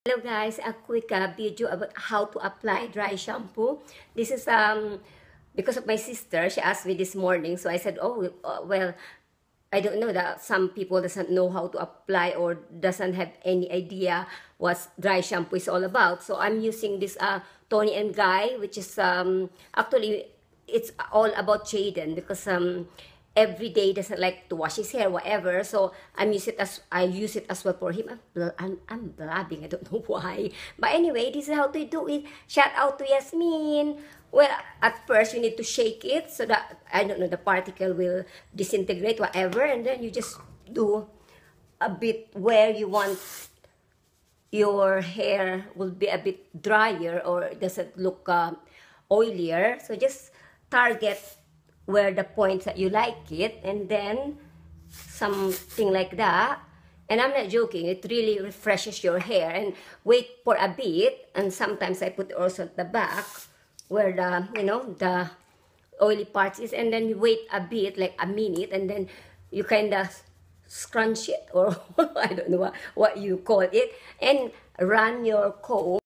Hello guys, a quick video about how to apply dry shampoo. This is because of my sister. She asked me this morning, so I said, oh well, I don't know that some people doesn't know how to apply or doesn't have any idea what dry shampoo is all about. So I'm using this Tony and Guy, which is actually it's all about Jaden because every day doesn't like to wash his hair, whatever. So I use it as well for him. I'm blabbing, I don't know why. But anyway, this is how to do it. Shout out to Yasmin. Well, at first you need to shake it so that, I don't know, the particle will disintegrate, whatever. And then you just do a bit where you want your hair will be a bit drier or doesn't look oilier. So just target where the points that you like it, and then something like that. And I'm not joking, it really refreshes your hair. And wait for a bit, and sometimes I put also at the back where the, you know, the oily parts is, and then you wait a bit, like a minute, and then you kind of scrunch it, or I don't know what you call it, and run your comb